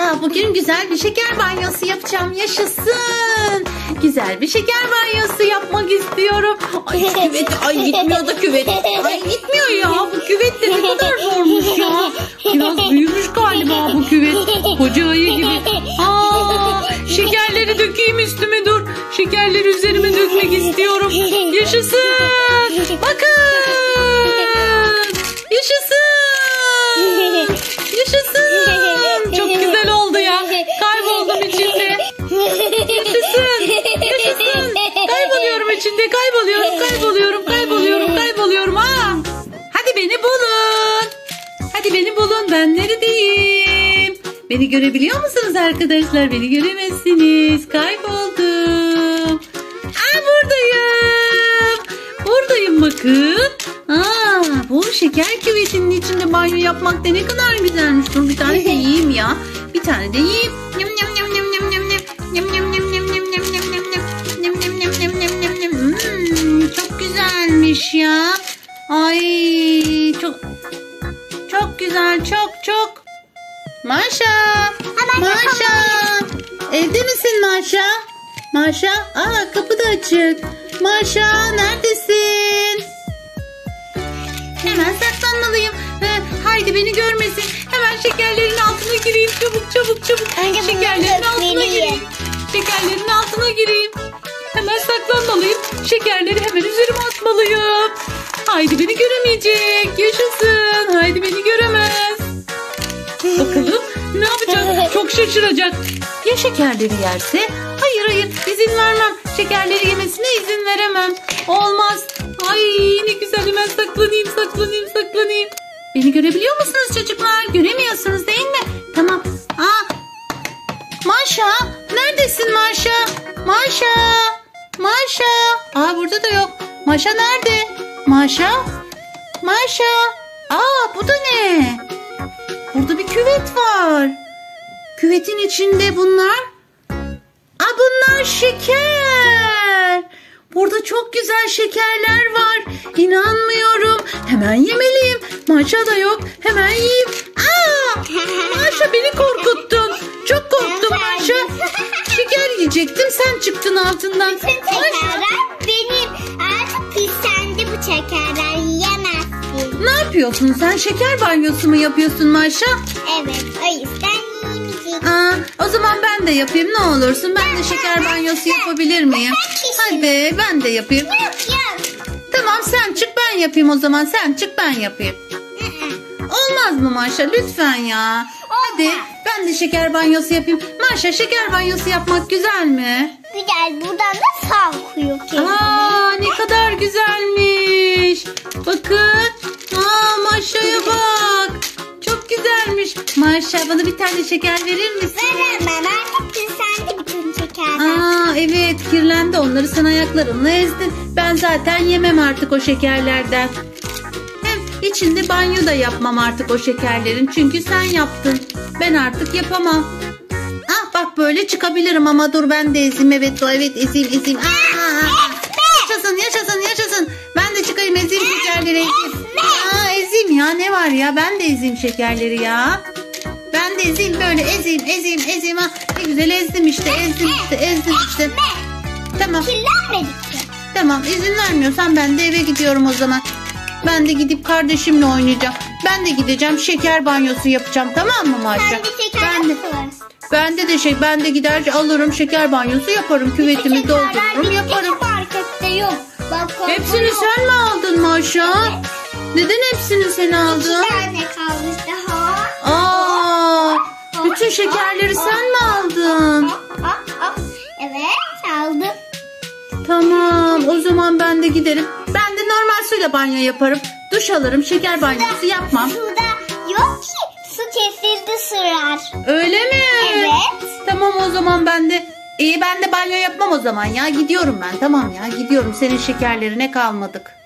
Bugün güzel bir şeker banyosu yapacağım. Yaşasın. Güzel bir şeker banyosu yapmak istiyorum. Ay küvet, ay gitmiyor da küvet. Ay gitmiyor ya. Bu küvet de ne kadar zormuş ya. Biraz büyümüş galiba bu küvet. Koca ayı gibi. Şekerleri dökeyim üstüme dur. Şekerleri üzerime dökmek istiyorum. Yaşasın. Bakın. Yaşasın. Yaşasın. Çok güzel oldu ya. Kayboldum içinde. Yaşasın. Yaşasın. Kayboluyorum içinde. Kayboluyorum. Hadi beni bulun. Hadi beni bulun. Ben neredeyim? Beni görebiliyor musunuz arkadaşlar? Beni göremezsiniz. Kayboldum. Buradayım bakın. Bu şeker küvetinin içinde banyo yapmak da ne kadar güzelmiş. Dur bir tane de yiyeyim ya. Bir tane de yiyeyim. Çok güzelmiş ya. Ay çok güzel. Çok. Maşa. Evde misin Maşa? Kapı da açık. Maşa neredesin? Hemen saklanmalıyım. Haydi beni görmesin. Hemen şekerlerin altına gireyim. Çabuk. Şekerlerin altına gireyim. Hemen saklanmalıyım. Şekerleri hemen üzerime atmalıyım. Haydi beni göremeyecek. Yaşasın. Haydi beni göremez. Bakalım ne yapacak? Çok şaşıracak. Ya şekerleri yerse? Hayır izin vermem. Şekerleri yemesine izin veremem. Olmaz. Ay ne güzel, hemen saklanayım. Beni görebiliyor musunuz çocuklar? Göremiyorsunuz değil mi? Tamam. Maşa neredesin Maşa? Burada da yok. Maşa nerede? Maşa. Bu da ne? Burada bir küvet var. Küvetin içinde bunlar. Bunlar şeker. Burada çok güzel şekerler var. İnanmıyorum. Hemen yemeliyim. Maşa da yok. Hemen yiyeyim. Maşa beni korkuttun. Çok korktum Maşa. Şeker yiyecektim. Sen çıktın altından. Bütün şekerler benim. Artık pislendi bu şekerler. Yiyemezsin. Ne yapıyorsun sen? Şeker banyosu mu yapıyorsun Maşa? Evet. O yüzden yiyemeyeceksin. O zaman ben de yapayım ne olursun. Ben de şeker banyosu yapabilir miyim? Hadi ben de yapayım. Yok. Tamam sen çık ben yapayım o zaman. Sen çık ben yapayım. Olmaz mı Maşa? Lütfen ya. Hadi ben de şeker banyosu yapayım. Maşa şeker banyosu yapmak güzel mi? Güzel. Buradan da fal koyuyor kendine. Ne kadar güzelmiş. Bakın. Maşa'ya bak. Çok güzelmiş. Maşa bana bir tane şeker verir misin? Veremem. Artık pislendi bütün şekerler. Evet kirlendi, onları sen ayaklarınla ezdin. Ben zaten yemem artık o şekerlerden. Hem içinde banyo da yapmam artık o şekerlerin. Çünkü sen yaptın. Ben artık yapamam. Bak böyle çıkabilirim ama dur ben de ezeyim. Evet ezeyim. Yaşasın. Ben de çıkayım ezeyim şekerleri. Ezeyim ya, ne var ya, ben de ezeyim şekerleri ya. Ben de ezeyim böyle ezeyim. Ne güzel ezdim işte. Tamam. Tamam izin vermiyorsan ben de eve gidiyorum o zaman. Ben de gidip kardeşimle oynayacağım. Ben de gideceğim şeker banyosu yapacağım, tamam mı Maşa? Ben de gider alırım şeker banyosu yaparım. Küvetimi doldururum yaparım. Markette yok. Hepsini sen mi aldın Maşa? Evet. Neden hepsini sen aldın? 2 tane kalmış daha. Bütün şekerleri sen mi aldın? Evet aldım. Tamam o zaman ben de giderim. Ben de normal suyla banyo yaparım. Duş alırım, şeker banyosu yapmam. Suda yok ki. Su kesildi sırar. Öyle mi? Evet. Tamam o zaman ben de banyo yapmam o zaman ya. Gidiyorum ben, tamam ya, gidiyorum. Senin şekerlerine kalmadık.